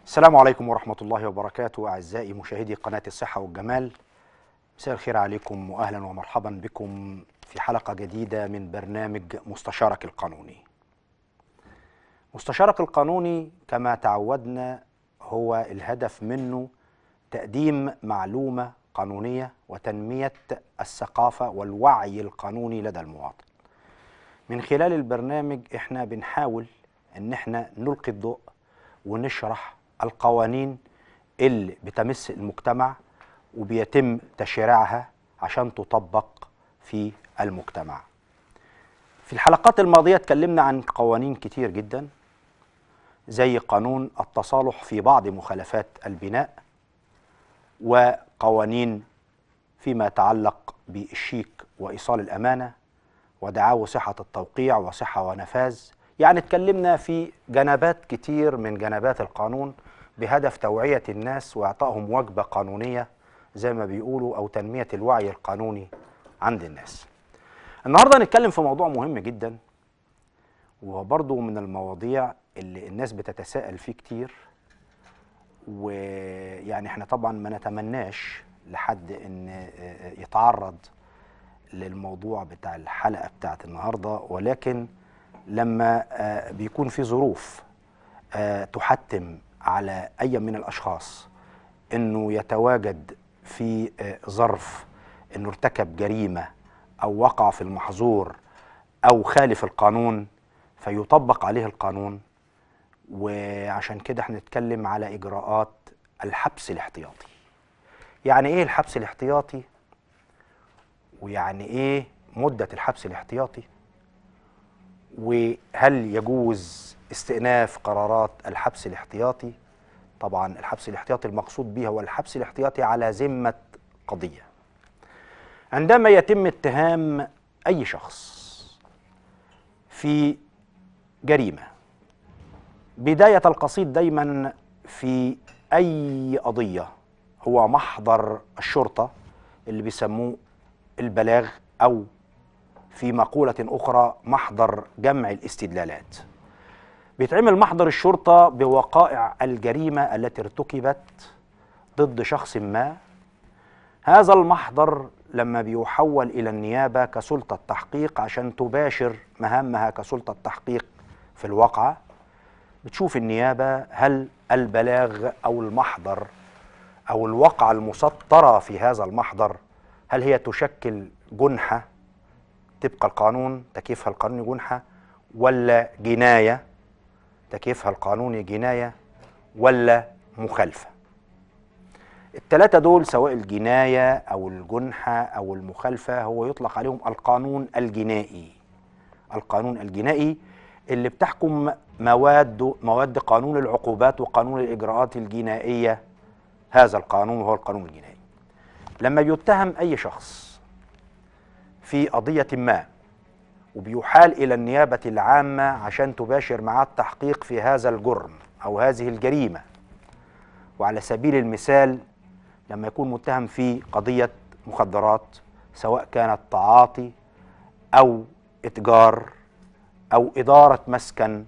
السلام عليكم ورحمة الله وبركاته أعزائي مشاهدي قناة الصحة والجمال. مساء الخير عليكم وأهلا ومرحبا بكم في حلقة جديدة من برنامج مستشارك القانوني. مستشارك القانوني كما تعودنا هو الهدف منه تقديم معلومة قانونية وتنمية الثقافة والوعي القانوني لدى المواطن. من خلال البرنامج احنا بنحاول ان احنا نلقي الضوء ونشرح القوانين اللي بتمس المجتمع وبيتم تشريعها عشان تطبق في المجتمع. في الحلقات الماضية اتكلمنا عن قوانين كتير جدا، زي قانون التصالح في بعض مخالفات البناء، وقوانين فيما يتعلق بالشيك وإيصال الأمانة ودعاوى صحة التوقيع وصحة ونفاذ. يعني اتكلمنا في جنبات كتير من جنبات القانون بهدف توعية الناس وإعطائهم وجبة قانونية زي ما بيقولوا، أو تنمية الوعي القانوني عند الناس. النهاردة هنتكلم في موضوع مهم جدا، وبرضه من المواضيع اللي الناس بتتساءل فيه كتير، ويعني احنا طبعا ما نتمناش لحد ان يتعرض للموضوع بتاع الحلقة بتاعت النهاردة، ولكن لما بيكون في ظروف تحتم على أي من الأشخاص أنه يتواجد في ظرف أنه ارتكب جريمة أو وقع في المحظور أو خالف القانون فيطبق عليه القانون. وعشان كده هنتكلم على إجراءات الحبس الاحتياطي. يعني إيه الحبس الاحتياطي؟ ويعني إيه مدة الحبس الاحتياطي؟ وهل يجوز استئناف قرارات الحبس الاحتياطي؟ طبعا الحبس الاحتياطي المقصود به هو الحبس الاحتياطي على ذمة قضية. عندما يتم اتهام أي شخص في جريمة، بداية القصيد دايما في أي قضية هو محضر الشرطة اللي بيسموه البلاغ، أو في مقولة أخرى محضر جمع الاستدلالات. بيتعمل محضر الشرطة بوقائع الجريمة التي ارتكبت ضد شخص ما. هذا المحضر لما بيحول إلى النيابة كسلطة تحقيق عشان تباشر مهامها كسلطة تحقيق في الواقعة، بتشوف النيابة هل البلاغ أو المحضر أو الواقعة المسطرة في هذا المحضر هل هي تشكل جنحة تبقى القانون تكييفها القانوني جنحة، ولا جناية تكييفها القانوني جناية، ولا مخالفة. الثلاثة دول سواء الجناية أو الجنحة أو المخالفة هو يطلق عليهم القانون الجنائي. القانون الجنائي اللي بتحكم مواد قانون العقوبات وقانون الإجراءات الجنائية. هذا القانون هو القانون الجنائي. لما يتهم أي شخص في قضية ما وبيحال إلى النيابة العامة عشان تباشر معاه التحقيق في هذا الجرم أو هذه الجريمة، وعلى سبيل المثال لما يكون متهم في قضية مخدرات، سواء كانت تعاطي أو إتجار أو إدارة مسكن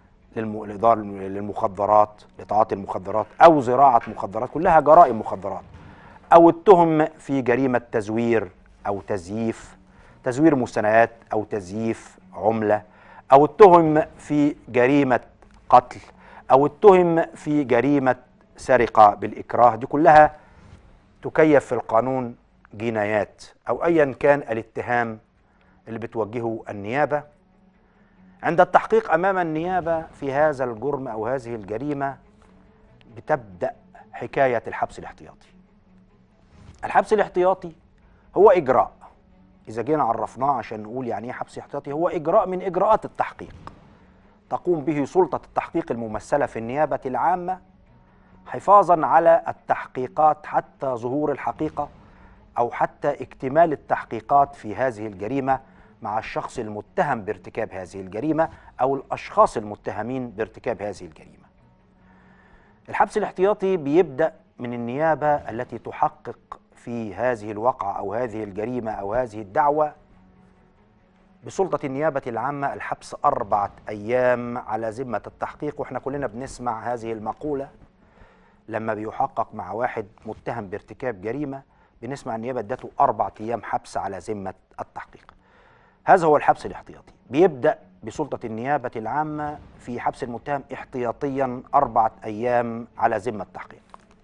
للمخدرات لتعاطي المخدرات أو زراعة مخدرات، كلها جرائم مخدرات، أو اتهم في جريمة تزوير أو تزوير مستندات أو تزييف عملة، أو اتهم في جريمة قتل، أو اتهم في جريمة سرقة بالإكراه، دي كلها تكيف في القانون جنايات، أو أيا كان الاتهام اللي بتوجهه النيابة. عند التحقيق أمام النيابة في هذا الجرم أو هذه الجريمة بتبدأ حكاية الحبس الاحتياطي. الحبس الاحتياطي هو إجراء، إذا جينا عرفناه عشان نقول يعني إيه حبس احتياطي، هو إجراء من إجراءات التحقيق تقوم به سلطة التحقيق الممثلة في النيابة العامة حفاظا على التحقيقات حتى ظهور الحقيقة أو حتى اكتمال التحقيقات في هذه الجريمة مع الشخص المتهم بارتكاب هذه الجريمة أو الأشخاص المتهمين بارتكاب هذه الجريمة. الحبس الاحتياطي بيبدأ من النيابة التي تحقق في هذه الواقعة أو هذه الجريمة أو هذه الدعوة بسلطة النيابة العامة الحبس 4 أيام على ذمة التحقيق. وإحنا كلنا بنسمع هذه المقولة لما بيحقق مع واحد متهم بارتكاب جريمة بنسمع النيابة ادته 4 أيام حبس على ذمة التحقيق. هذا هو الحبس الاحتياطي. بيبدأ بسلطة النيابة العامة في حبس المتهم احتياطيا 4 أيام على ذمة التحقيق.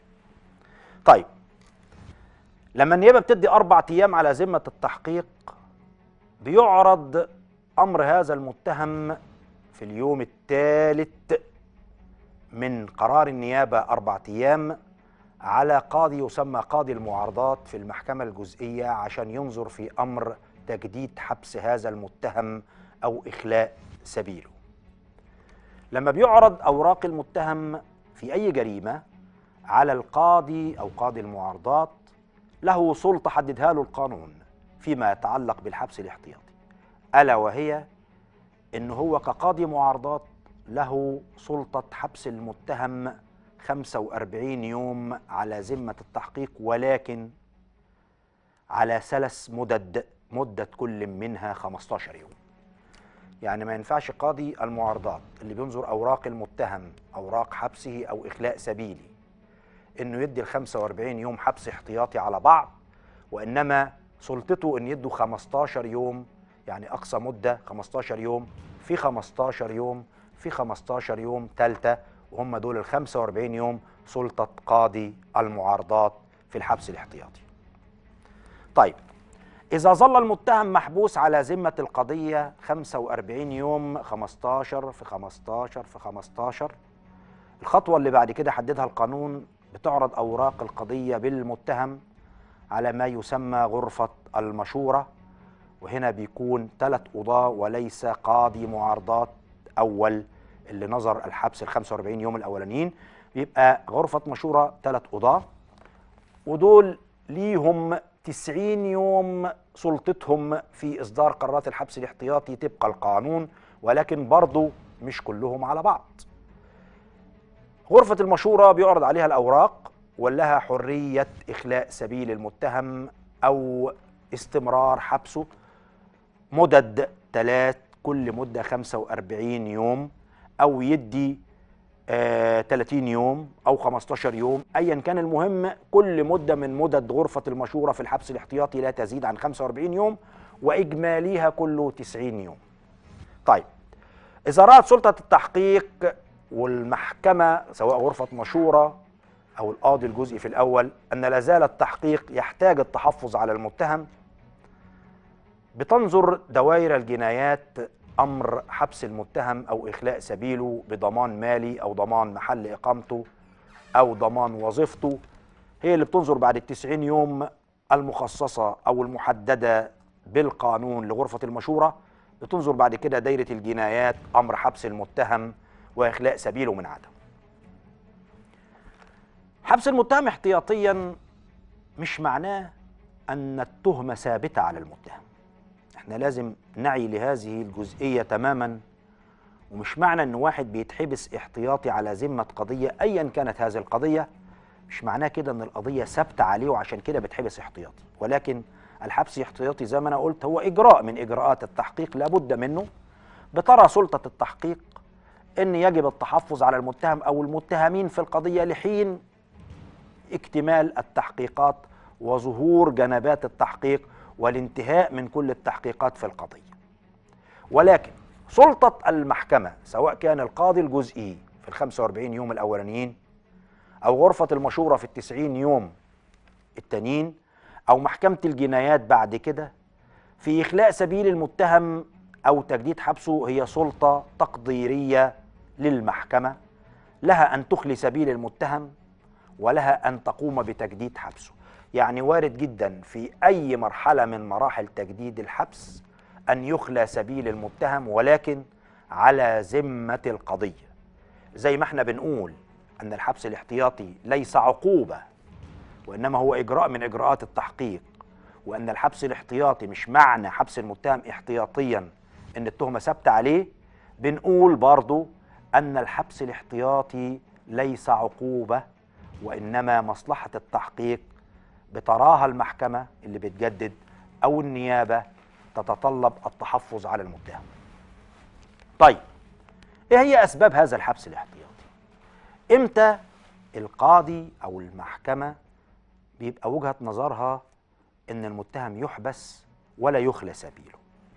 طيب، لما النيابة بتدي 4 أيام على ذمة التحقيق، بيعرض أمر هذا المتهم في اليوم الثالث من قرار النيابة 4 أيام على قاضي يسمى قاضي المعارضات في المحكمة الجزئية عشان ينظر في أمر تجديد حبس هذا المتهم أو إخلاء سبيله. لما بيعرض أوراق المتهم في أي جريمة على القاضي أو قاضي المعارضات، له سلطة حددها له القانون فيما يتعلق بالحبس الاحتياطي، ألا وهي إن هو كقاضي معارضات له سلطة حبس المتهم 45 يوم على ذمة التحقيق، ولكن على 3 مدة كل منها 15 يوم. يعني ما ينفعش قاضي المعارضات اللي بينظر أوراق المتهم، أوراق حبسه أو إخلاء سبيلي، إنه يدي ال 45 يوم حبس احتياطي على بعض، وإنما سلطته إن يدوا 15 يوم، يعني أقصى مدة 15 يوم في 15 يوم في 15 يوم ثالثة، وهم دول ال 45 يوم سلطة قاضي المعارضات في الحبس الاحتياطي. طيب، إذا ظل المتهم محبوس على ذمة القضية 45 يوم، 15 في 15 في 15، الخطوة اللي بعد كده حددها القانون، بتعرض أوراق القضية بالمتهم على ما يسمى غرفة المشورة، وهنا بيكون 3 قضاة وليس قاضي معارضات أول اللي نظر الحبس ال 45 يوم الأولانيين. بيبقى غرفة مشورة 3 قضاة، ودول ليهم 90 يوم سلطتهم في إصدار قرارات الحبس الاحتياطي طبق القانون، ولكن برضو مش كلهم على بعض. غرفة المشورة بيعرض عليها الأوراق ولها حرية إخلاء سبيل المتهم أو استمرار حبسه مدد 3، كل مدة 45 يوم، أو يدي 30 يوم أو 15 يوم أيا كان. المهم كل مدة من مدد غرفة المشورة في الحبس الاحتياطي لا تزيد عن 45 يوم، وإجماليها كله 90 يوم. طيب، إذا رأت سلطة التحقيق والمحكمة سواء غرفة مشورة أو القاضي الجزئي في الأول أن لا زال التحقيق يحتاج التحفظ على المتهم، بتنظر دوائر الجنايات أمر حبس المتهم أو إخلاء سبيله بضمان مالي أو ضمان محل إقامته أو ضمان وظيفته، هي اللي بتنظر بعد ال90 يوم المخصصة أو المحددة بالقانون لغرفة المشورة. بتنظر بعد كده دايرة الجنايات أمر حبس المتهم وإخلاء سبيله من عدم. حبس المتهم احتياطيا مش معناه أن التهمة ثابتة على المتهم، احنا لازم نعي لهذه الجزئية تماما. ومش معنى ان واحد بيتحبس احتياطي على ذمة قضية ايا كانت هذه القضية، مش معناه كده ان القضية ثابتة عليه وعشان كده بيتحبس احتياطي، ولكن الحبس الاحتياطي زي ما انا قلت هو اجراء من اجراءات التحقيق لابد منه. بترى سلطة التحقيق ان يجب التحفظ على المتهم او المتهمين في القضية لحين اكتمال التحقيقات وظهور جنبات التحقيق والانتهاء من كل التحقيقات في القضية. ولكن سلطة المحكمة سواء كان القاضي الجزئي في ال45 يوم الأولانيين أو غرفة المشورة في ال90 يوم التانيين أو محكمة الجنايات بعد كده في إخلاء سبيل المتهم أو تجديد حبسه، هي سلطة تقديرية للمحكمة، لها أن تخلي سبيل المتهم ولها أن تقوم بتجديد حبسه. يعني وارد جدا في أي مرحلة من مراحل تجديد الحبس أن يخلى سبيل المتهم، ولكن على ذمة القضية. زي ما احنا بنقول أن الحبس الاحتياطي ليس عقوبة وإنما هو إجراء من إجراءات التحقيق، وأن الحبس الاحتياطي مش معنى حبس المتهم احتياطيا أن التهمة ثابتة عليه، بنقول برضو أن الحبس الاحتياطي ليس عقوبة وإنما مصلحة التحقيق بتراها المحكمة اللي بتجدد أو النيابة تتطلب التحفظ على المتهم. طيب، إيه هي أسباب هذا الحبس الاحتياطي؟ إمتى القاضي أو المحكمة بيبقى وجهة نظرها إن المتهم يحبس ولا يخلى سبيله،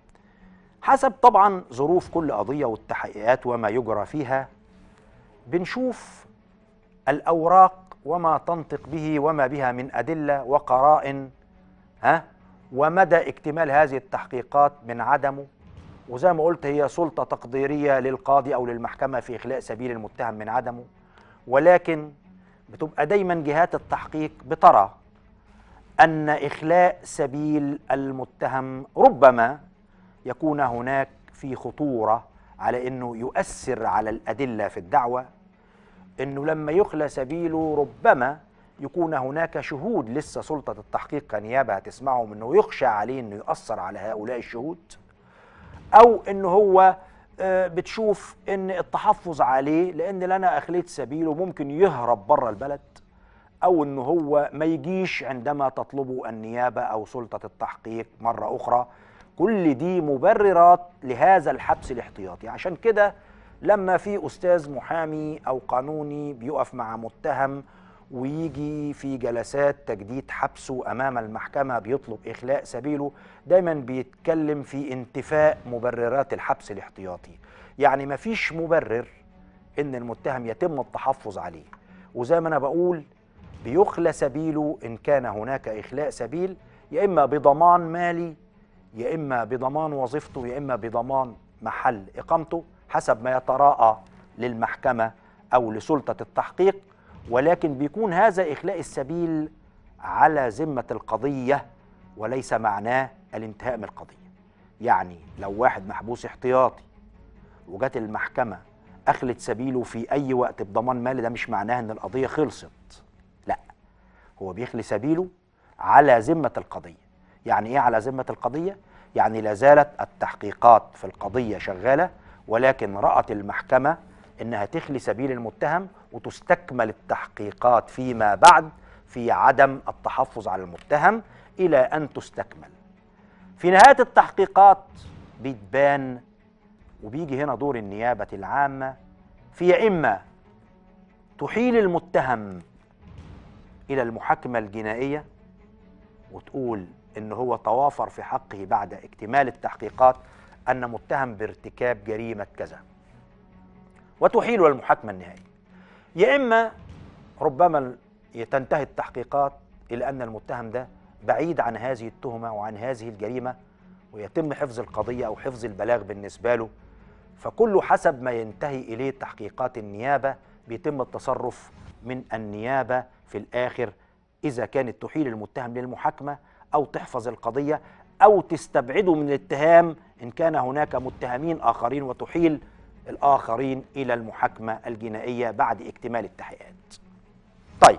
حسب طبعا ظروف كل قضية والتحقيقات وما يجرى فيها. بنشوف الأوراق وما تنطق به وما بها من أدلة وقرائن، ومدى اكتمال هذه التحقيقات من عدمه. وزي ما قلت هي سلطة تقديرية للقاضي أو للمحكمة في إخلاء سبيل المتهم من عدمه، ولكن بتبقى دايما جهات التحقيق بترى أن إخلاء سبيل المتهم ربما يكون هناك في خطورة على أنه يؤثر على الأدلة في الدعوة، أنه لما يخلى سبيله ربما يكون هناك شهود لسه سلطة التحقيق كنيابة هتسمعهم، أنه يخشى عليه أنه يؤثر على هؤلاء الشهود، أو أنه هو بتشوف أن التحفظ عليه لأن لنا أخليت سبيله ممكن يهرب بره البلد، أو أنه هو ما يجيش عندما تطلبه النيابة أو سلطة التحقيق مرة أخرى. كل دي مبررات لهذا الحبس الاحتياطي. عشان كده لما في أستاذ محامي أو قانوني بيقف مع متهم ويجي في جلسات تجديد حبسه أمام المحكمة بيطلب إخلاء سبيله، دايما بيتكلم في انتفاء مبررات الحبس الاحتياطي. يعني مفيش مبرر إن المتهم يتم التحفظ عليه، وزي ما أنا بقول بيخلى سبيله إن كان هناك إخلاء سبيل، يا إما بضمان مالي، يا إما بضمان وظيفته، يا إما بضمان محل إقامته، حسب ما يتراءى للمحكمة أو لسلطة التحقيق. ولكن بيكون هذا إخلاء السبيل على ذمة القضية وليس معناه الانتهاء من القضية. يعني لو واحد محبوس احتياطي وجات المحكمة أخلت سبيله في أي وقت بضمان مالي، ده مش معناه أن القضية خلصت، لا، هو بيخلي سبيله على ذمة القضية. يعني إيه على ذمة القضية؟ يعني لا زالت التحقيقات في القضية شغالة، ولكن رأت المحكمة إنها تخلي سبيل المتهم وتستكمل التحقيقات فيما بعد في عدم التحفظ على المتهم إلى أن تستكمل. في نهاية التحقيقات بيتبان، وبيجي هنا دور النيابة العامة في يا إما تحيل المتهم إلى المحاكمة الجنائية وتقول إن هو توافر في حقه بعد اكتمال التحقيقات أن متهم بارتكاب جريمة كذا وتحيل المحاكمة النهائية، يا إما ربما تنتهي التحقيقات إلى أن المتهم ده بعيد عن هذه التهمة وعن هذه الجريمة ويتم حفظ القضية أو حفظ البلاغ بالنسبة له. فكله حسب ما ينتهي إليه تحقيقات النيابة بيتم التصرف من النيابة في الآخر، إذا كانت تحيل المتهم للمحاكمة أو تحفظ القضية أو تستبعده من الاتهام إن كان هناك متهمين آخرين وتحيل الآخرين إلى المحاكمة الجنائية بعد اكتمال التحقيقات. طيب،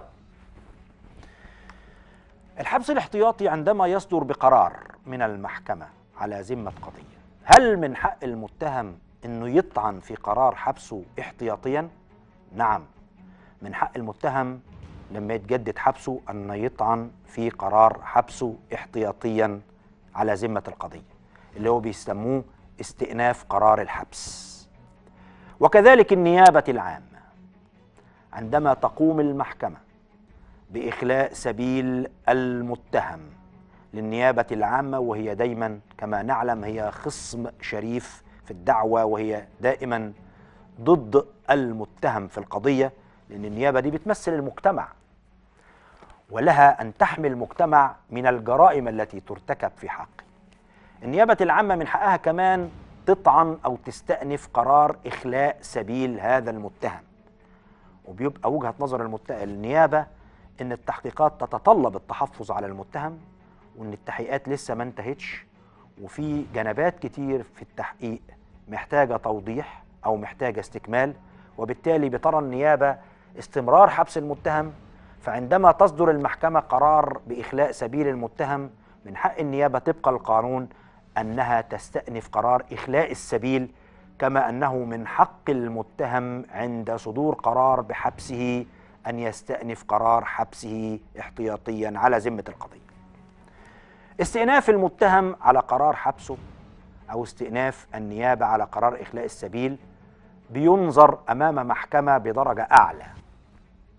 الحبس الاحتياطي عندما يصدر بقرار من المحكمة على ذمة قضية، هل من حق المتهم أنه يطعن في قرار حبسه احتياطيا؟ نعم، من حق المتهم لما يتجدد حبسه أن يطعن في قرار حبسه احتياطيا على ذمة القضية، اللي هو بيسموه استئناف قرار الحبس. وكذلك النيابة العامة عندما تقوم المحكمة بإخلاء سبيل المتهم للنيابة العامة، وهي دايما كما نعلم هي خصم شريف في الدعوة وهي دائما ضد المتهم في القضية، لأن النيابة دي بتمثل المجتمع ولها أن تحمي المجتمع من الجرائم التي ترتكب في حقه. النيابة العامة من حقها كمان تطعن أو تستأنف قرار إخلاء سبيل هذا المتهم، وبيبقى وجهة نظر النيابة إن التحقيقات تتطلب التحفظ على المتهم، وإن التحقيقات لسه ما انتهتش، وفي جنبات كتير في التحقيق محتاجة توضيح أو محتاجة استكمال، وبالتالي بترى النيابة استمرار حبس المتهم. فعندما تصدر المحكمة قرار بإخلاء سبيل المتهم، من حق النيابة طبق القانون أنها تستأنف قرار إخلاء السبيل، كما أنه من حق المتهم عند صدور قرار بحبسه أن يستأنف قرار حبسه احتياطيا على ذمة القضية. استئناف المتهم على قرار حبسه أو استئناف النيابة على قرار إخلاء السبيل بينظر أمام محكمة بدرجة أعلى،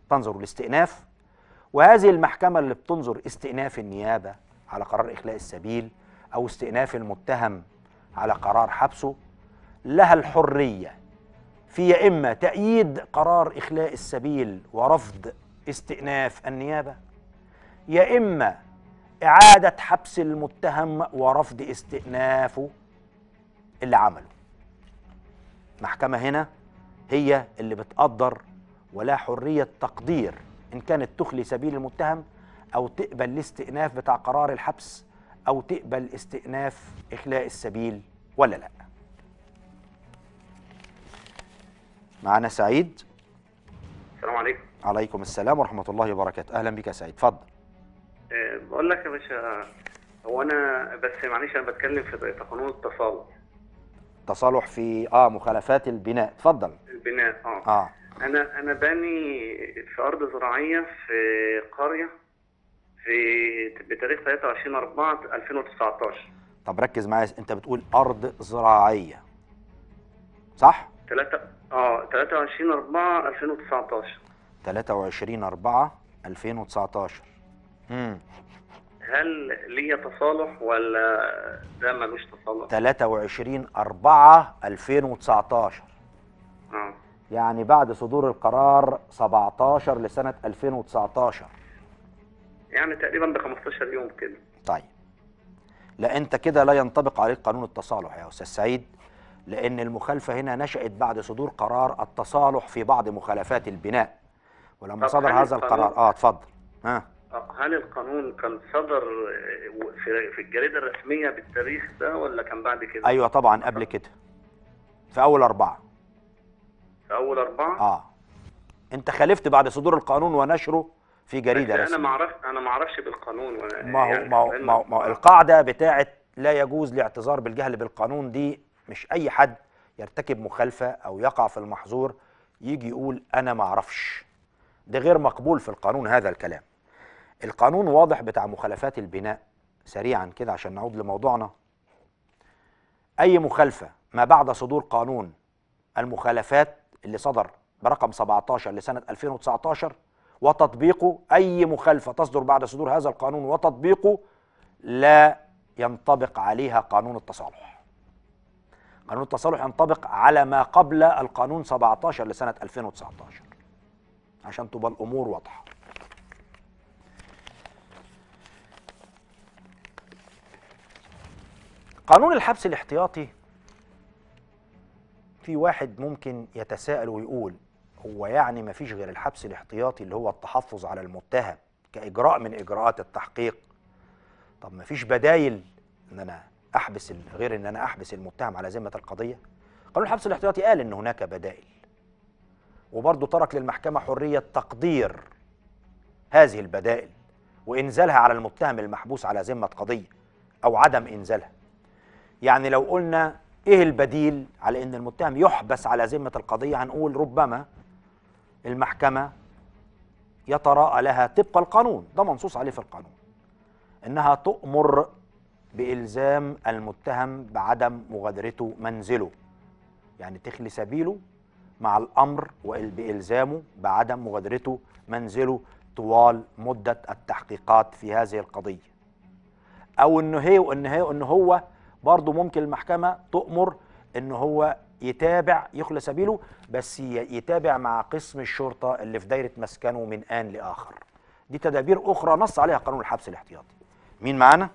تنظر الاستئناف، وهذه المحكمة اللي بتنظر استئناف النيابة على قرار إخلاء السبيل أو استئناف المتهم على قرار حبسه لها الحرية في يا إما تأييد قرار إخلاء السبيل ورفض استئناف النيابة، يا إما إعادة حبس المتهم ورفض استئنافه اللي عمله. محكمة هنا هي اللي بتقدر ولا حرية تقدير إن كانت تخلي سبيل المتهم أو تقبل الاستئناف بتاع قرار الحبس أو تقبل استئناف إخلاء السبيل ولا لا. معنا سعيد. السلام عليكم. عليكم السلام ورحمة الله وبركاته. أهلا بك يا سعيد، اتفضل. بقول لك يا باشا، هو أنا بس معلش أنا بتكلم في قانون التصالح. تصالح في مخالفات البناء، اتفضل. البناء أنا باني في أرض زراعية في قرية بتاريخ 23/4/2019. طب ركز معايا، أنت بتقول أرض زراعية صح؟ 23/4/2019. 23/4/2019. هل ليا تصالح ولا ده ملوش تصالح؟ 23/4/2019. يعني بعد صدور القرار 17 لسنة 2019، يعني تقريبا ب 15 يوم كده. طيب لا، انت كده لا ينطبق عليك قانون التصالح يا استاذ سعيد، لان المخالفة هنا نشأت بعد صدور قرار التصالح في بعض مخالفات البناء، ولما صدر هذا القرار اتفضل. هل القانون كان صدر في الجريدة الرسمية بالتاريخ ده ولا كان بعد كده؟ ايوه طبعا قبل كده، في اول 4. في اول 4؟ انت خالفت بعد صدور القانون ونشره في جريدة رسمية. انا ما اعرفش بالقانون ما هو القاعدة بتاعت لا يجوز الاعتذار بالجهل بالقانون دي، مش اي حد يرتكب مخالفة او يقع في المحظور يجي يقول انا ما اعرفش، ده غير مقبول في القانون هذا الكلام. القانون واضح بتاع مخالفات البناء. سريعا كده عشان نعود لموضوعنا، اي مخالفة ما بعد صدور قانون المخالفات اللي صدر برقم 17 لسنة 2019 وتطبيقه، اي مخالفة تصدر بعد صدور هذا القانون وتطبيقه لا ينطبق عليها قانون التصالح. قانون التصالح ينطبق على ما قبل القانون 17 لسنة 2019 عشان تبقى الامور واضحة. قانون الحبس الاحتياطي، في واحد ممكن يتساءل ويقول هو يعني ما فيش غير الحبس الاحتياطي اللي هو التحفظ على المتهم كإجراء من إجراءات التحقيق؟ طب ما فيش بدايل ان انا احبس غير ان انا احبس المتهم على ذمة القضية؟ قانون الحبس الاحتياطي قال ان هناك بدائل، وبرضه ترك للمحكمة حرية تقدير هذه البدائل وإنزالها على المتهم المحبوس على ذمة قضية أو عدم إنزالها. يعني لو قلنا إيه البديل على إن المتهم يحبس على ذمة القضية، هنقول ربما المحكمة يتراءى لها طبق القانون، ده منصوص عليه في القانون، إنها تؤمر بإلزام المتهم بعدم مغادرته منزله، يعني تخلي سبيله مع الأمر بإلزامه بعدم مغادرته منزله طوال مدة التحقيقات في هذه القضية. أو إن هو برضه ممكن المحكمة تؤمر إن هو يخلى سبيله، بس يتابع مع قسم الشرطة اللي في دايرة مسكنه من آن لآخر. دي تدابير أخرى نص عليها قانون الحبس الاحتياطي. مين معانا؟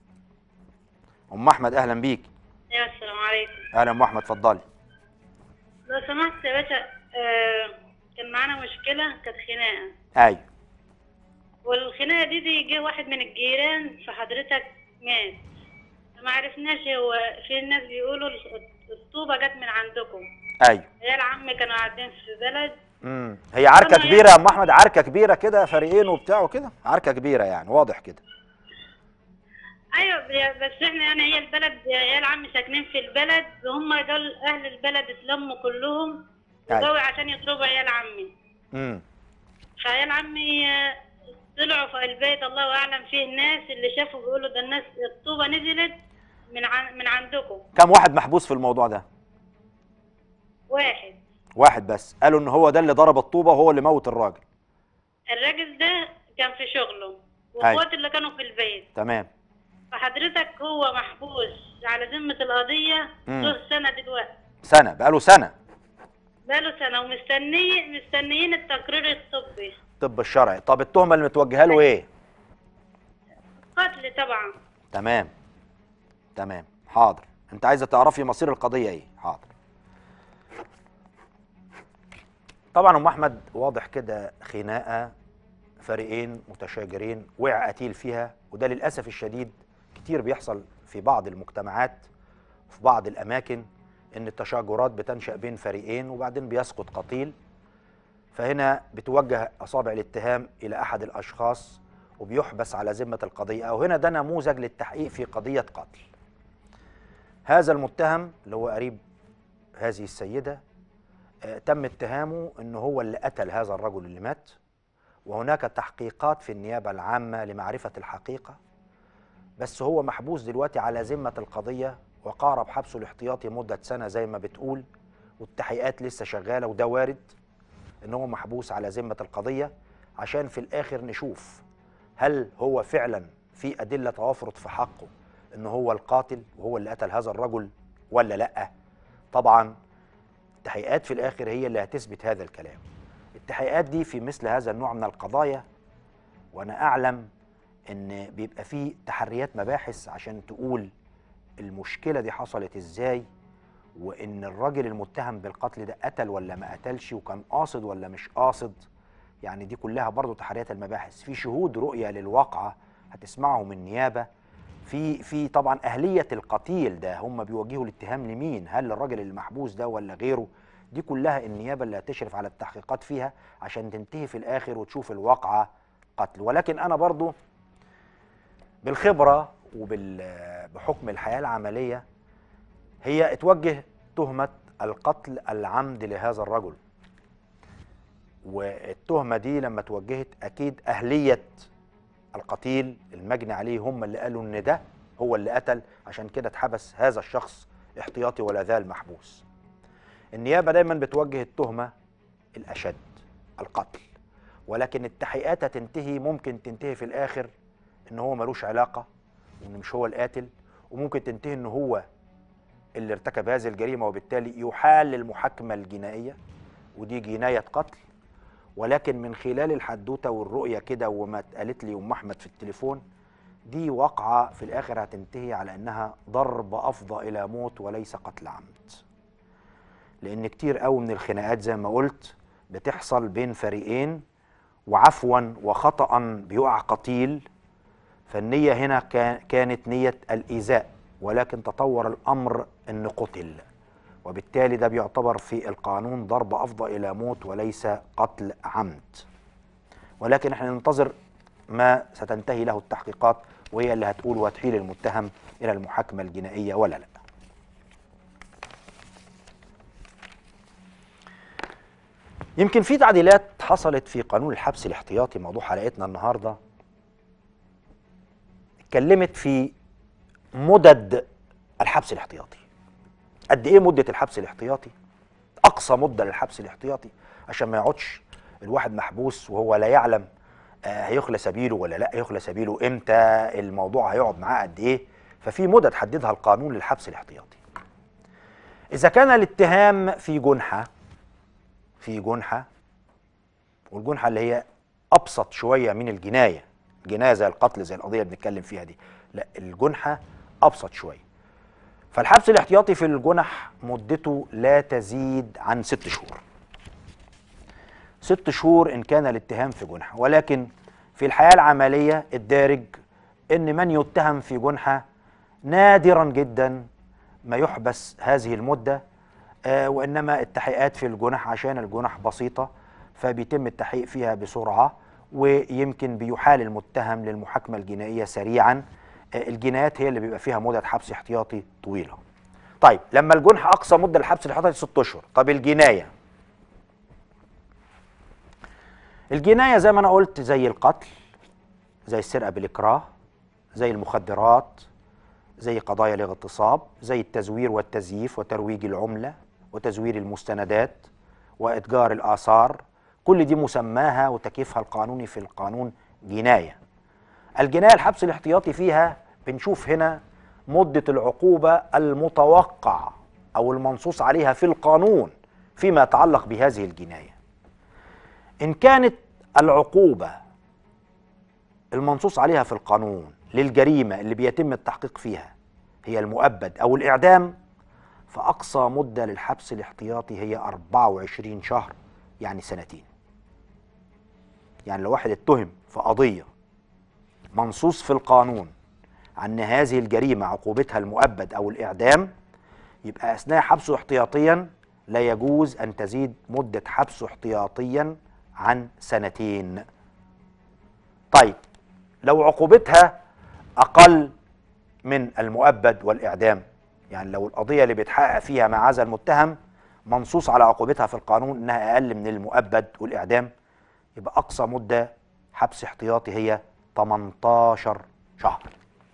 أم أحمد، أهلا بيك. السلام عليكم. أهلا أم أحمد، اتفضلي. لو سمحت يا باشا، كان معانا مشكلة، كانت خناقة. أيوه. والخناقة دي جه واحد من الجيران فحضرتك مات، ما عرفناش هو. في الناس بيقولوا الطوبة جت من عندكم. أيوه. عيال عمي كانوا قاعدين في بلد. هي عركة كبيرة يا أم أحمد، عركة كبيرة كده، فريقين وبتاع وكده، عركة كبيرة يعني، واضح كده. ايوه، بس احنا يعني هي البلد، عيال عمي ساكنين في البلد، وهم دول اهل البلد اتلموا كلهم وجوا عشان يضربوا عيال عمي. فعيال عمي طلعوا في البيت، الله اعلم فيه الناس اللي شافوا بيقولوا ده الناس الطوبه نزلت من عندكم. كم واحد محبوس في الموضوع ده؟ واحد. واحد بس، قالوا ان هو ده اللي ضرب الطوبه وهو اللي موت الراجل. الراجل ده كان في شغله أيوة. واخواته اللي كانوا في البيت. تمام. فحضرتك هو محبوس على ذمة القضية له سنة دلوقتي. سنة، بقاله سنة. بقاله سنة مستنيين التقرير الطبي. الطب الشرعي. طب التهمة اللي متوجهة له ايه؟ قتل طبعا. تمام. تمام، حاضر. انت عايزة تعرفي مصير القضية ايه؟ حاضر. طبعا ام احمد واضح كده خناقة فريقين متشاجرين وقع قتيل فيها، وده للأسف الشديد كتير بيحصل في بعض المجتمعات وفي بعض الأماكن، إن التشاجرات بتنشأ بين فريقين وبعدين بيسقط قتيل. فهنا بتوجه أصابع الاتهام إلى أحد الأشخاص وبيحبس على ذمة القضية، أو هنا ده نموذج للتحقيق في قضية قتل. هذا المتهم اللي هو قريب هذه السيدة تم اتهامه إنه هو اللي قتل هذا الرجل اللي مات، وهناك تحقيقات في النيابة العامة لمعرفة الحقيقة، بس هو محبوس دلوقتي على ذمة القضية وقارب حبسه الاحتياطي مدة سنة زي ما بتقول، والتحقيقات لسه شغالة، وده وارد إن هو محبوس على ذمة القضية عشان في الآخر نشوف هل هو فعلا في أدلة توافرت في حقه إن هو القاتل وهو اللي قتل هذا الرجل ولا لأ. طبعا التحقيقات في الآخر هي اللي هتثبت هذا الكلام. التحقيقات دي في مثل هذا النوع من القضايا، وأنا أعلم إن بيبقى فيه تحريات مباحث عشان تقول المشكلة دي حصلت إزاي، وإن الراجل المتهم بالقتل ده قتل ولا ما قتلش، وكان قاصد ولا مش قاصد. يعني دي كلها برضو تحريات المباحث. في شهود رؤية للواقعة هتسمعهم النيابة، في طبعا أهلية القتيل ده، هم بيوجهوا الاتهام لمين، هل الراجل المحبوس ده ولا غيره. دي كلها النيابة اللي هتشرف على التحقيقات فيها عشان تنتهي في الآخر وتشوف الواقعة قتل. ولكن أنا برضو بالخبرة وبحكم الحياة العملية هي اتوجه تهمة القتل العمد لهذا الرجل، والتهمة دي لما توجهت أكيد أهلية القتيل المجني عليه هم اللي قالوا إن ده هو اللي قتل، عشان كده اتحبس هذا الشخص احتياطي ولا زال محبوس. النيابة دايما بتوجه التهمة الأشد، القتل، ولكن التحقيقات هتنتهي، ممكن تنتهي في الآخر إن هو ملوش علاقة وإن مش هو القاتل، وممكن تنتهي إن هو اللي ارتكب هذه الجريمة، وبالتالي يحال للمحاكمة الجنائية ودي جناية قتل. ولكن من خلال الحدوتة والرؤية كده وما اتقالت لي أم أحمد في التليفون، دي واقعة في الآخر هتنتهي على إنها ضرب أفضى إلى موت وليس قتل عمد، لأن كتير قوي من الخناقات زي ما قلت بتحصل بين فريقين وعفوا وخطأ بيقع قتيل، فالنية هنا كانت نية الإيذاء، ولكن تطور الأمر إن قتل، وبالتالي ده بيعتبر في القانون ضرب أفضى إلى موت وليس قتل عمد. ولكن احنا ننتظر ما ستنتهي له التحقيقات، وهي اللي هتقول وتحيل المتهم إلى المحاكمة الجنائية ولا لا. يمكن في تعديلات حصلت في قانون الحبس الاحتياطي، موضوع حلقتنا النهارده اتكلمت في مدد الحبس الاحتياطي. قد ايه مدة الحبس الاحتياطي؟ اقصى مدة للحبس الاحتياطي عشان ما يقعدش الواحد محبوس وهو لا يعلم هيخلى سبيله ولا لا، هيخلى سبيله امتى، الموضوع هيقعد معاه قد ايه. ففي مدد حددها القانون للحبس الاحتياطي. اذا كان الاتهام في جنحة، والجنحة اللي هي ابسط شوية من الجناية زي القتل زي القضية اللي بنتكلم فيها دي، لا الجنحة ابسط شوية، فالحبس الاحتياطي في الجنح مدته لا تزيد عن 6 شهور. 6 شهور إن كان الاتهام في جنحة، ولكن في الحياة العملية الدارج إن من يتهم في جنحة نادرا جدا ما يحبس هذه المدة، وإنما التحقيقات في الجنح عشان الجنح بسيطة فبيتم التحقيق فيها بسرعة، ويمكن بيحال المتهم للمحاكمة الجنائية سريعا. الجنايات هي اللي بيبقى فيها مدة حبس احتياطي طويلة. طيب لما الجنح أقصى مدة للحبس الاحتياطي 6 أشهر، طب الجناية زي ما أنا قلت زي القتل، زي السرقة بالإكراه، زي المخدرات، زي قضايا الاغتصاب، زي التزوير والتزييف وترويج العملة وتزوير المستندات وإتجار الآثار، كل دي مسماها وتكييفها القانوني في القانون جناية. الجناية الحبس الاحتياطي فيها بنشوف هنا مدة العقوبة المتوقع أو المنصوص عليها في القانون فيما يتعلق بهذه الجناية. إن كانت العقوبة المنصوص عليها في القانون للجريمة اللي بيتم التحقيق فيها هي المؤبد أو الإعدام، فأقصى مدة للحبس الاحتياطي هي 24 شهر، يعني سنتين. يعني لو واحد اتهم في قضية منصوص في القانون عن هذه الجريمة عقوبتها المؤبد أو الإعدام، يبقى أثناء حبسه احتياطيا لا يجوز أن تزيد مدة حبسه احتياطيا عن سنتين. طيب لو عقوبتها أقل من المؤبد والإعدام، يعني لو القضية اللي بيتحقق فيها مع هذا المتهم منصوص على عقوبتها في القانون إنها أقل من المؤبد والإعدام، يبقى أقصى مدة حبس احتياطي هي 18 شهر.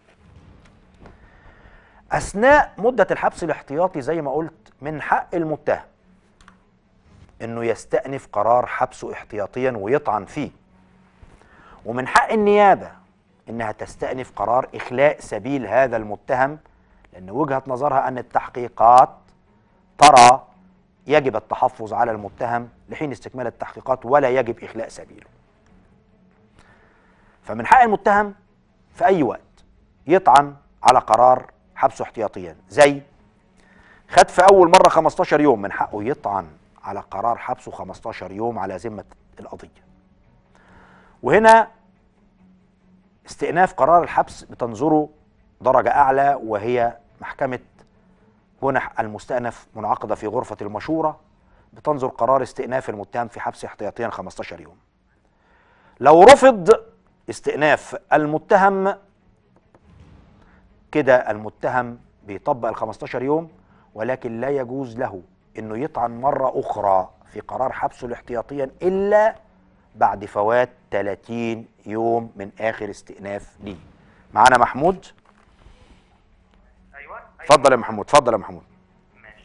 أثناء مدة الحبس الاحتياطي زي ما قلت من حق المتهم إنه يستأنف قرار حبسه احتياطيا ويطعن فيه، ومن حق النيابة إنها تستأنف قرار إخلاء سبيل هذا المتهم، لأن وجهة نظرها أن التحقيقات ترى يجب التحفظ على المتهم لحين استكمال التحقيقات ولا يجب إخلاء سبيله. فمن حق المتهم في أي وقت يطعن على قرار حبسه احتياطيا، زي خد في أول مرة 15 يوم، من حقه يطعن على قرار حبسه 15 يوم على ذمة القضية. وهنا استئناف قرار الحبس بتنظره درجة أعلى، وهي محكمة هنا المستأنف منعقدة في غرفة المشورة، بتنظر قرار استئناف المتهم في حبس احتياطيا 15 يوم. لو رفض استئناف المتهم كده المتهم بيطبق ال 15 يوم، ولكن لا يجوز له انه يطعن مرة أخرى في قرار حبسه الاحتياطيا إلا بعد فوات 30 يوم من آخر استئناف ليه. معانا محمود؟ ايوه اتفضل يا محمود، اتفضل يا محمود. ماشي.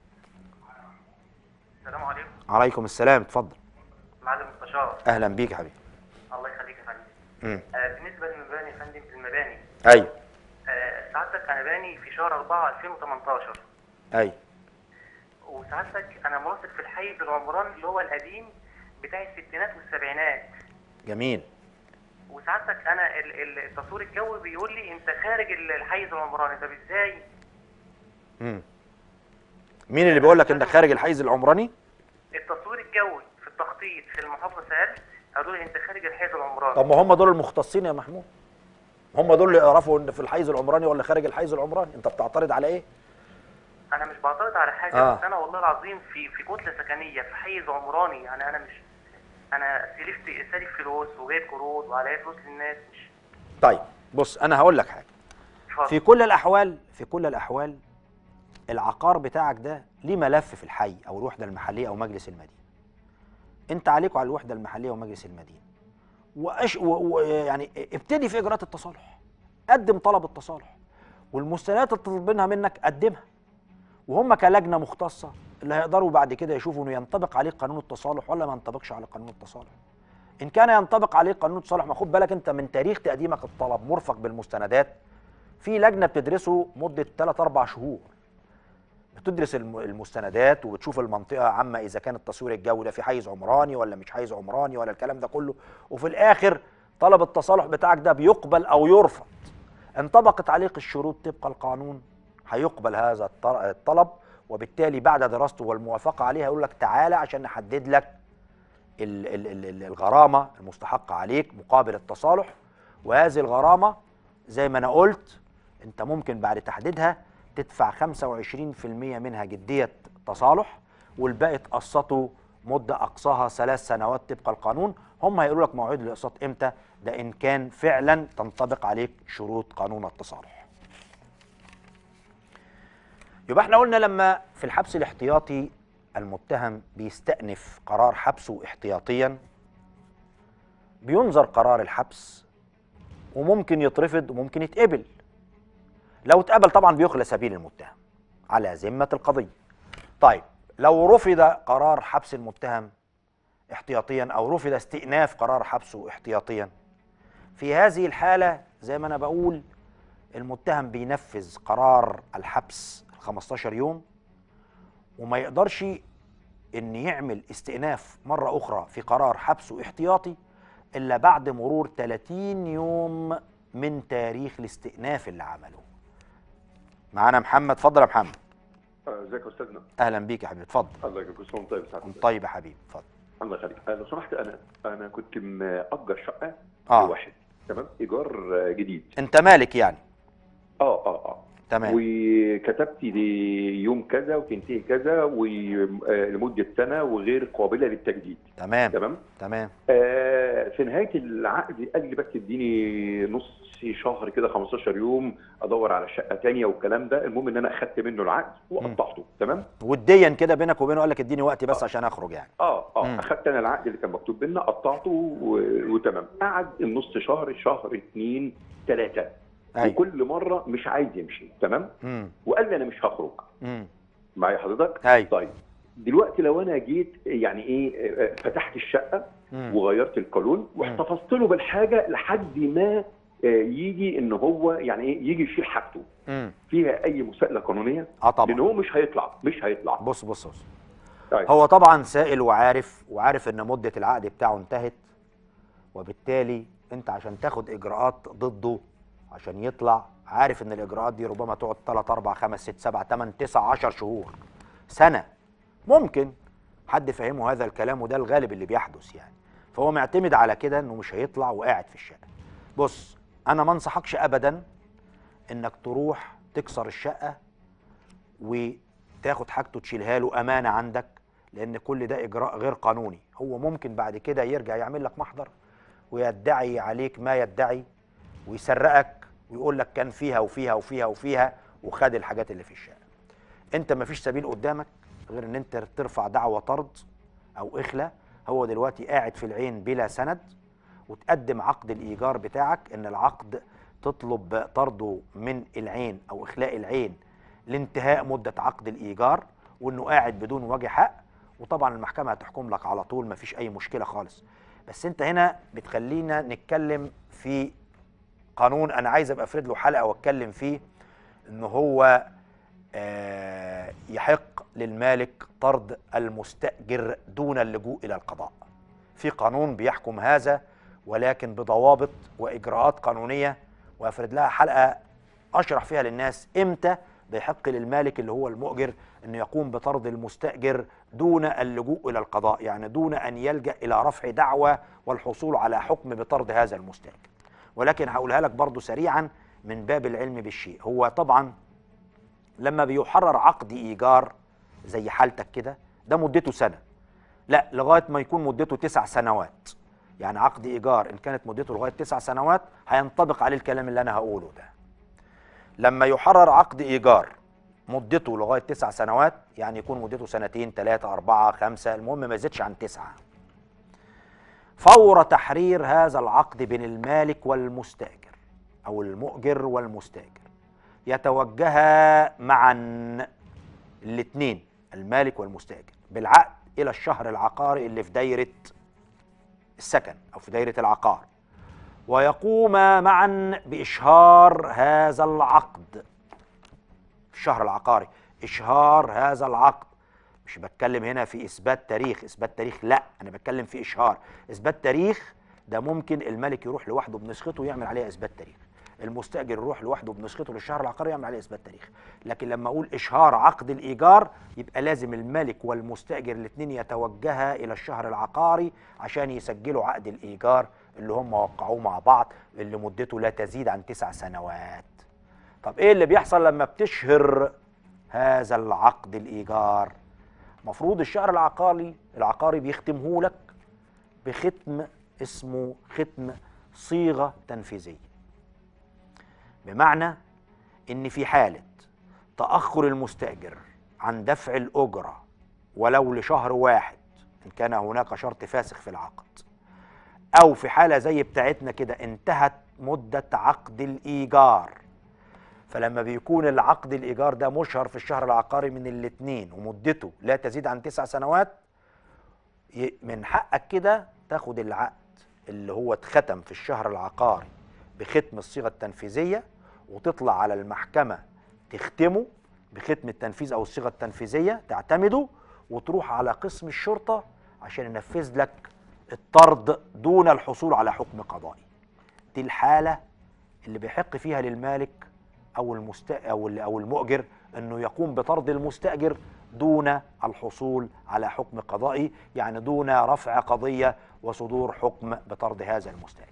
السلام عليكم. عليكم السلام، اتفضل. معلم مستشار. اهلا بيك يا حبيبي. الله يخليك يا فندم. امم بالنسبه للمباني يا فندم، المباني ايوه سعادتك انا باني في شهر 4 2018، ايوه وسعادتك انا مرافق في الحي العمراني اللي هو القديم بتاع الستينات والسبعينات. جميل. وسعادتك انا التصوير الجوي بيقول لي انت خارج الحيز العمراني، طب ازاي؟ مين اللي بيقول لك انك خارج الحيز العمراني؟ التصوير الجوي في التخطيط في المحافظه سالت قالوا لي انت خارج الحيز العمراني. طب ما هم دول المختصين يا محمود، هم دول اللي يعرفوا ان في الحيز العمراني ولا خارج الحيز العمراني. انت بتعترض على ايه؟ انا مش بعترض على حاجه، بس انا والله العظيم في كتله سكنيه في حيز عمراني، يعني انا مش انا سالف فلوس وجايب قروض وعليا فلوس للناس مش. طيب بص انا هقول لك حاجه. في كل الاحوال العقار بتاعك ده ليه ملف في الحي او الوحده المحليه او مجلس المدينه. انت عليك على الوحده المحليه ومجلس المدينه. يعني ابتدي في اجراءات التصالح، قدم طلب التصالح، والمستندات اللي طالبينها منك قدمها، وهم كلجنه مختصه اللي هيقدروا بعد كده يشوفوا انه ينطبق عليه قانون التصالح ولا ما ينطبقش على قانون التصالح. ان كان ينطبق عليه قانون التصالح، ما خد بالك انت من تاريخ تقديمك الطلب مرفق بالمستندات في لجنه بتدرسه مده 3-4 شهور، بتدرس المستندات وبتشوف المنطقه عامه اذا كان التصوير الجوي ده في حيز عمراني ولا مش حيز عمراني ولا الكلام ده كله، وفي الاخر طلب التصالح بتاعك ده بيقبل او يرفض. انطبقت عليك الشروط طبق القانون هيقبل هذا الطلب، وبالتالي بعد دراسته والموافقه عليها يقول لك تعالى عشان نحدد لك الغرامه المستحقه عليك مقابل التصالح. وهذه الغرامه زي ما انا قلت انت ممكن بعد تحديدها تدفع 25% منها جديه تصالح، والباقي تقسطه مده اقصاها 3 سنوات طبق القانون. هم هيقولوا لك موعد الاقساط امتى، ده ان كان فعلا تنطبق عليك شروط قانون التصالح. يبقى احنا قلنا لما في الحبس الاحتياطي المتهم بيستأنف قرار حبسه احتياطيا، بينظر قرار الحبس وممكن يترفض وممكن يتقبل. لو اتقبل طبعا بيخلى سبيل المتهم على ذمة القضية. طيب لو رفض قرار حبس المتهم احتياطيا أو رفض استئناف قرار حبسه احتياطيا، في هذه الحالة زي ما أنا بقول المتهم بينفذ قرار الحبس 15 يوم، وما يقدرش إن يعمل استئناف مرة أخرى في قرار حبسه احتياطي إلا بعد مرور 30 يوم من تاريخ الاستئناف اللي عمله. معانا محمد، اتفضل يا محمد. ازيك يا استاذنا؟ اهلا بيك يا حبيبي، اتفضل. الله يجزاك كل سنه وانت طيب. انت طيب يا حبيبي، اتفضل. الله يخليك. لو سمحت، انا كنت مأجر شقه لواحد، تمام، ايجار جديد. انت مالك يعني؟ تمام. وكتبت دي يوم كذا وتنتهي كذا ولمده سنه وغير قابله للتجديد. تمام. في نهايه العقد قال لي بس اديني نص شهر كده، 15 يوم ادور على شقه ثانيه والكلام ده. المهم ان انا اخدت منه العقد وقطعته. تمام، وديا كده بينك وبينه، قال لك اديني وقتي بس عشان اخرج يعني. اخدت انا العقد اللي كان مكتوب بينا، قطعته وتمام. قعد النص شهر، شهر 2 3، وكل مره مش عايز يمشي. تمام. وقال لي انا مش هخرج. معايا حضرتك؟ طيب دلوقتي لو انا جيت يعني ايه، فتحت الشقه وغيرت القانون واحتفظت له بالحاجه لحد ما يجي ان هو يعني ايه، يجي يشيل حاجته، فيها اي مساءله قانونيه؟ طبعا، لان هو مش هيطلع. بص هو طبعا سائل وعارف ان مده العقد بتاعه انتهت، وبالتالي انت عشان تاخد اجراءات ضده عشان يطلع، عارف ان الاجراءات دي ربما تقعد 3 4 5 6 7 8 9 10 شهور، سنه. ممكن حد فهمه هذا الكلام، وده الغالب اللي بيحدث يعني. فهو معتمد على كده انه مش هيطلع وقاعد في الشقه. بص، انا ما انصحكش ابدا انك تروح تكسر الشقه وتاخد حاجته تشيلها له امانه عندك، لان كل ده اجراء غير قانوني. هو ممكن بعد كده يرجع يعمل لك محضر ويدعي عليك ما يدعي، ويسرقك ويقول لك كان فيها وفيها وفيها وفيها وخد الحاجات اللي في الشقه. انت ما فيش سبيل قدامك غير ان انت ترفع دعوى طرد او اخلاء. هو دلوقتي قاعد في العين بلا سند، وتقدم عقد الايجار بتاعك، ان العقد تطلب طرده من العين او اخلاء العين لانتهاء مده عقد الايجار، وانه قاعد بدون وجه حق. وطبعا المحكمه هتحكم لك على طول، مفيش اي مشكله خالص. بس انت هنا بتخلينا نتكلم في قانون انا عايز ابقى افرد له حلقه واتكلم فيه، ان هو يحق للمالك طرد المستأجر دون اللجوء الى القضاء. في قانون بيحكم هذا، ولكن بضوابط واجراءات قانونيه، وافرد لها حلقه اشرح فيها للناس امتى بيحق للمالك اللي هو المؤجر انه يقوم بطرد المستأجر دون اللجوء الى القضاء، يعني دون ان يلجأ الى رفع دعوى والحصول على حكم بطرد هذا المستأجر. ولكن هقولها لك برضو سريعا من باب العلم بالشيء. هو طبعا لما بيحرر عقد ايجار زي حالتك كده، ده مدته سنه، لا لغايه ما يكون مدته 9 سنوات. يعني عقد ايجار ان كانت مدته لغايه 9 سنوات هينطبق عليه الكلام اللي انا هقوله ده. لما يحرر عقد ايجار مدته لغايه 9 سنوات، يعني يكون مدته 2 3 4 5، المهم ما يزيدش عن 9، فور تحرير هذا العقد بين المالك والمستأجر او المؤجر والمستأجر، يتوجها معا الاثنين المالك والمستأجر بالعقد الى الشهر العقاري اللي في دايره السكن او في دايره العقار، ويقوما معا باشهار هذا العقد. الشهر العقاري اشهار هذا العقد. مش بتكلم هنا في اثبات تاريخ، لا، انا بتكلم في اشهار. اثبات تاريخ ده ممكن الملك يروح لوحده بنسخته ويعمل عليها اثبات تاريخ، المستأجر يروح لوحده بنسخته للشهر العقاري يعمل عليه اثبات تاريخ. لكن لما اقول اشهار عقد الايجار يبقى لازم الملك والمستأجر الاثنين يتوجها الى الشهر العقاري عشان يسجلوا عقد الايجار اللي هم وقعوه مع بعض، اللي مدته لا تزيد عن 9 سنوات. طب ايه اللي بيحصل لما بتشهر هذا العقد الايجار؟ مفروض الشهر العقاري بيختمه لك بختم اسمه ختم صيغة تنفيذية، بمعنى ان في حالة تأخر المستأجر عن دفع الأجرة ولو لشهر واحد ان كان هناك شرط فاسخ في العقد، او في حالة زي بتاعتنا كده انتهت مدة عقد الإيجار، فلما بيكون العقد الإيجار ده مشهر في الشهر العقاري من الاثنين ومدته لا تزيد عن 9 سنوات، من حقك كده تاخد العقد اللي هو اتختم في الشهر العقاري بختم الصيغة التنفيذية، وتطلع على المحكمة تختمه بختم التنفيذ أو الصيغة التنفيذية، تعتمده وتروح على قسم الشرطة عشان ينفذ لك الطرد دون الحصول على حكم قضائي. دي الحالة اللي بيحق فيها للمالك أو المؤجر أنه يقوم بطرد المستأجر دون الحصول على حكم قضائي، يعني دون رفع قضية وصدور حكم بطرد هذا المستأجر.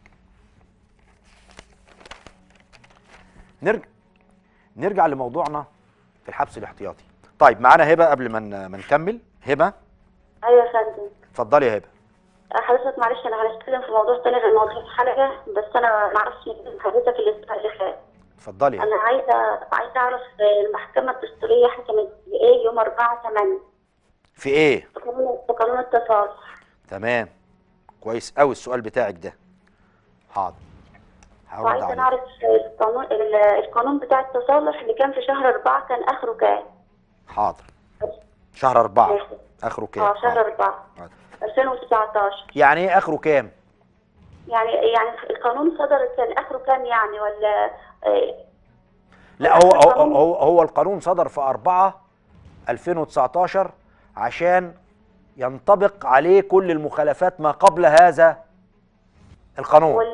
نرجع لموضوعنا في الحبس الاحتياطي. طيب معانا هبة قبل ما نكمل. هبة. ايوه يا فندم. اتفضلي يا هبة. حضرتك معلش انا هنتكلم في موضوع تاني غير موضوع الحلقه، بس انا ما اعرفش حضرتك الاسبوع اللي فات. اتفضلي. انا عايزه اعرف المحكمه الدستوريه حكمت بايه يوم 4/8 في ايه؟ في قانون التصالح. تمام، كويس قوي السؤال بتاعك ده. حاضر، هرد عليه. وعايزه نعرف القانون بتاع التصالح اللي كان في شهر 4 كان اخره كام؟ حاضر. شهر 4 اخره كام؟ شهر 4 2019. يعني ايه اخره كام؟ يعني القانون صدر كان اخره كام يعني، ولا لا، هو القانون صدر في 4/2019 عشان ينطبق عليه كل المخالفات ما قبل هذا القانون،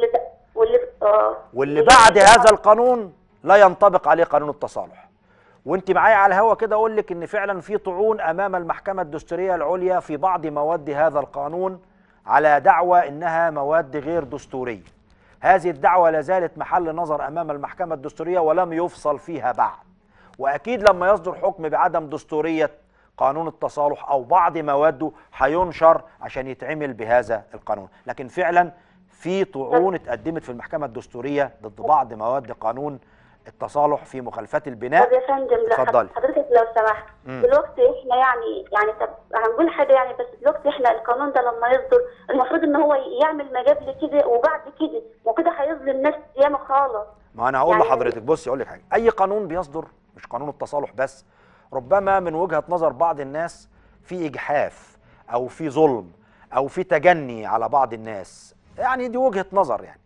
واللي بعد هذا القانون لا ينطبق عليه قانون التصالح. وانت معايا على الهوا كده اقول لك ان فعلا في طعون امام المحكمة الدستورية العليا في بعض مواد هذا القانون على دعوى انها مواد غير دستورية. هذه الدعوة لا زالت محل نظر امام المحكمة الدستورية ولم يفصل فيها بعد، واكيد لما يصدر حكم بعدم دستورية قانون التصالح او بعض مواده هينشر عشان يتعمل بهذا القانون. لكن فعلا في طعون اتقدمت في المحكمة الدستورية ضد بعض مواد قانون التصالح في مخالفات البناء. طب يا فندم، اتفضلي حضرتك لو سمحت، دلوقتي احنا يعني طب هنقول حاجه يعني، بس دلوقتي احنا القانون ده لما يصدر المفروض ان هو يعمل ما قبل كده وبعد كده، وكده هيظلم ناس ياما خالص. ما انا هقول لحضرتك، بصي اقول لك حاجه، اي قانون بيصدر مش قانون التصالح بس، ربما من وجهة نظر بعض الناس في إجحاف أو في ظلم أو في تجني على بعض الناس، يعني دي وجهة نظر يعني.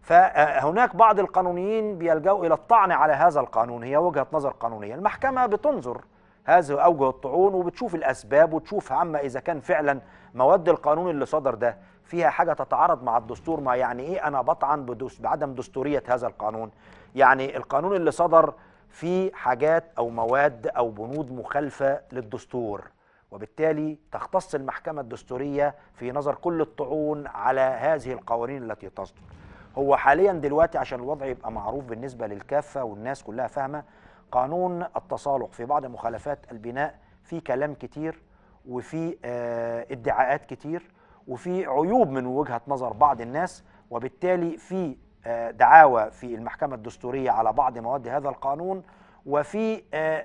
فهناك بعض القانونيين بيلجأوا إلى الطعن على هذا القانون، هي وجهة نظر قانونية. المحكمة بتنظر هذه أوجه الطعون وبتشوف الأسباب وتشوف عما إذا كان فعلا مواد القانون اللي صدر ده فيها حاجة تتعارض مع الدستور. ما يعني إيه أنا بطعن بعدم دستورية هذا القانون؟ يعني القانون اللي صدر في حاجات أو مواد أو بنود مخالفة للدستور، وبالتالي تختص المحكمة الدستورية في نظر كل الطعون على هذه القوانين التي تصدر. هو حاليا دلوقتي عشان الوضع يبقى معروف بالنسبة للكافة والناس كلها فاهمة، قانون التصالح في بعض مخالفات البناء في كلام كتير وفي ادعاءات كتير وفي عيوب من وجهة نظر بعض الناس، وبالتالي في دعاوى في المحكمة الدستورية على بعض مواد هذا القانون، وفي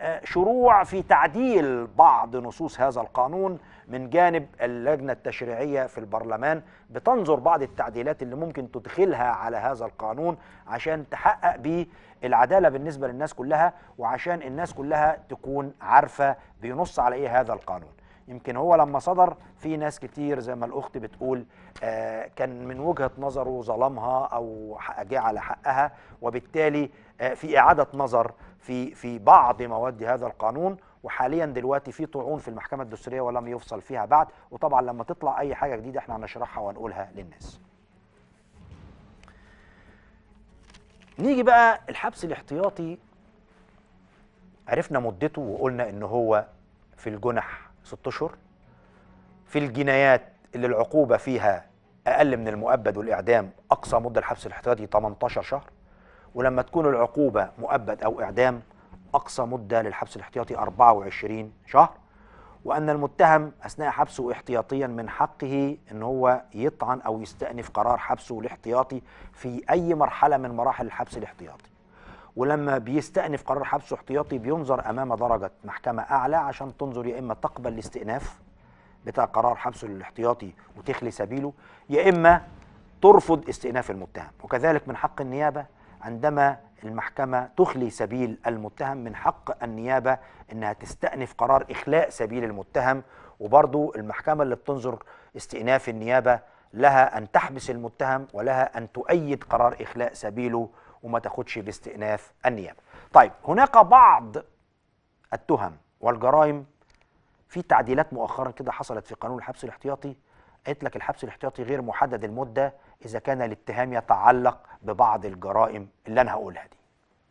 شروع في تعديل بعض نصوص هذا القانون من جانب اللجنة التشريعية في البرلمان، بتنظر بعض التعديلات اللي ممكن تدخلها على هذا القانون عشان تحقق به العدالة بالنسبة للناس كلها، وعشان الناس كلها تكون عارفة بينص على ايه هذا القانون. يمكن هو لما صدر في ناس كتير زي ما الأخت بتقول كان من وجهة نظره ظلمها أو جه على حقها، وبالتالي في إعادة نظر في بعض مواد هذا القانون، وحاليا دلوقتي في طعون في المحكمة الدستورية ولم يفصل فيها بعد. وطبعا لما تطلع أي حاجة جديدة احنا هنشرحها ونقولها للناس. نيجي بقى الحبس الاحتياطي، عرفنا مدته وقلنا إن هو في الجنح 6 أشهر، في الجنايات اللي العقوبة فيها أقل من المؤبد والإعدام أقصى مدة الحبس الاحتياطي 18 شهر، ولما تكون العقوبة مؤبد أو إعدام أقصى مدة للحبس الاحتياطي 24 شهر، وأن المتهم أثناء حبسه احتياطيا من حقه أن هو يطعن أو يستأنف قرار حبسه الاحتياطي في أي مرحلة من مراحل الحبس الاحتياطي. ولما بيستأنف قرار حبسه احتياطي بينظر أمام درجة محكمة أعلى عشان تنظر يا إما تقبل الاستئناف بتاع قرار حبسه الاحتياطي وتخلي سبيله، يا إما ترفض استئناف المتهم. وكذلك من حق النيابة عندما المحكمة تخلي سبيل المتهم من حق النيابة أنها تستأنف قرار إخلاء سبيل المتهم. وبرضو المحكمة اللي بتنظر استئناف النيابة لها أن تحبس المتهم ولها أن تؤيد قرار إخلاء سبيله وما تاخدش باستئناف النيابة. طيب هناك بعض التهم والجرائم في تعديلات مؤخرا كده حصلت في قانون الحبس الاحتياطي، قالت لك الحبس الاحتياطي غير محدد المدة إذا كان الاتهام يتعلق ببعض الجرائم اللي أنا هقولها دي.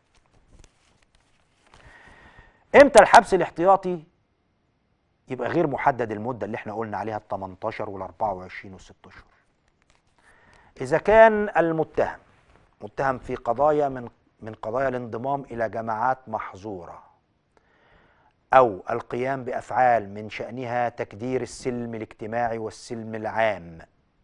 إمتى الحبس الاحتياطي يبقى غير محدد المدة اللي احنا قلنا عليها ال 18 وال 24 وال 6 أشهر؟ إذا كان المتهم متهم في قضايا من قضايا الانضمام إلى جماعات محظورة أو القيام بأفعال من شأنها تكدير السلم الاجتماعي والسلم العام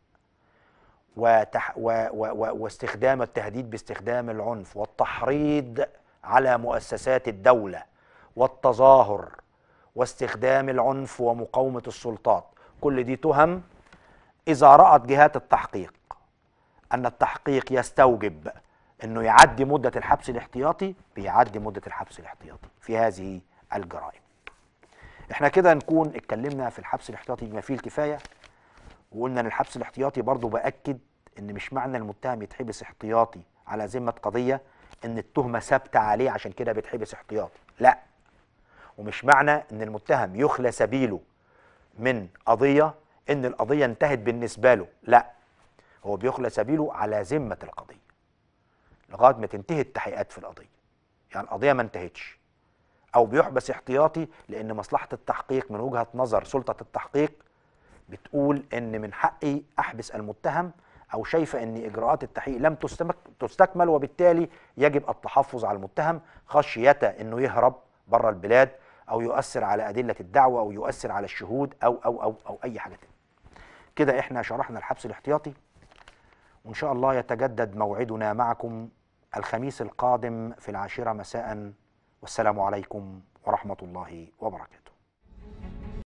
واستخدام التهديد باستخدام العنف والتحريض على مؤسسات الدولة والتظاهر واستخدام العنف ومقاومة السلطات، كل دي تهم إذا رأت جهات التحقيق أن التحقيق يستوجب أنه يعدي مدة الحبس الاحتياطي، بيعدي مدة الحبس الاحتياطي في هذه الجرائم. احنا كده نكون اتكلمنا في الحبس الاحتياطي بما فيه الكفاية، وقلنا ان الحبس الاحتياطي برضو بأكد ان مش معنى المتهم يتحبس احتياطي على ذمة قضية ان التهمة ثابتة عليه عشان كده بيتحبس احتياطي، لا. ومش معنى ان المتهم يخلى سبيله من قضية ان القضية انتهت بالنسبة له، لا. هو بيخلى سبيله على ذمة القضية لغاية ما تنتهي التحقيقات في القضية، يعني القضية ما انتهتش، أو بيحبس احتياطي لأن مصلحة التحقيق من وجهة نظر سلطة التحقيق بتقول إن من حقي أحبس المتهم، أو شايفة إن إجراءات التحقيق لم تستكمل وبالتالي يجب التحفظ على المتهم خشية إنه يهرب بره البلاد أو يؤثر على أدلة الدعوة أو يؤثر على الشهود أو أي حاجة تانية. كده إحنا شرحنا الحبس الاحتياطي، وإن شاء الله يتجدد موعدنا معكم الخميس القادم في 10 مساء، والسلام عليكم ورحمة الله وبركاته.